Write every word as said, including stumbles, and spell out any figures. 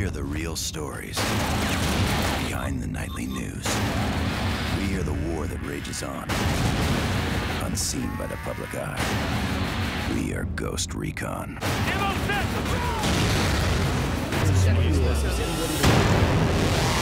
are the real stories behind the nightly news. We are the war that rages on, unseen by the public eye. We are Ghost Recon. Ammo set!